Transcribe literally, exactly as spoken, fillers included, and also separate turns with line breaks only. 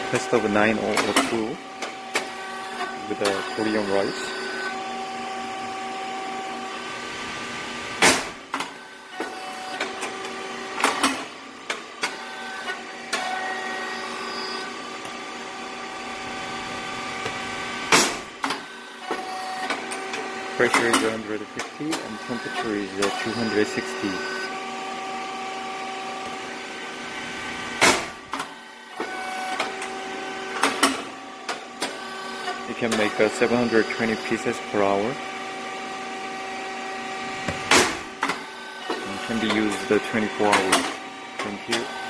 test of nine oh two with a Korean rice. Pressure is one hundred fifty and temperature is uh, two hundred sixty. You can make uh, seven hundred twenty pieces per hour. And can be used uh, twenty-four hours. Thank you.